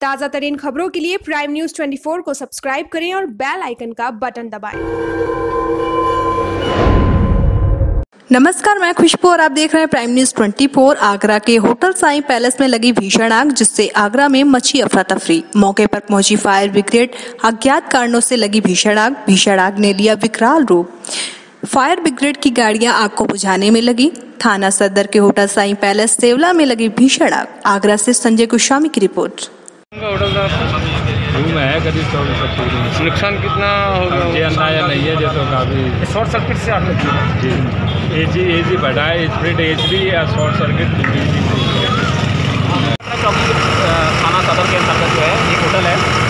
ताज़ा तरीन खबरों के लिए प्राइम न्यूज़ 24 को सब्सक्राइब करें और बेल आइकन का बटन दबाएं। नमस्कार, मैं खुशबू और आप देख रहे हैं प्राइम न्यूज़ 24। आगरा के होटल साईं पैलेस में लगी भीषण आग, जिससे आगरा में मची अफरा तफरी। मौके पर पहुंची फायर ब्रिगेड। अज्ञात कारणों से लगी भीषण आग ने लिया विकराल रूप। फायर ब्रिगेड की गाड़ियां आग को बुझाने में लगी। थाना सदर के होटल साईं पैलेस सेवला में लगी भीषण आग। आगरा से संजय गोस्वामी की रिपोर्ट। रूम है करीब 24-25। नुकसान कितना होगा ये अंदाजा नहीं है, जैसे काफ़ी शॉर्ट सर्किट से आग लगी है। जी एजी बढ़ा है, स्प्लिट एचडी या शॉर्ट सर्किट। थाना सदर के अंतर्गत जो है एक होटल है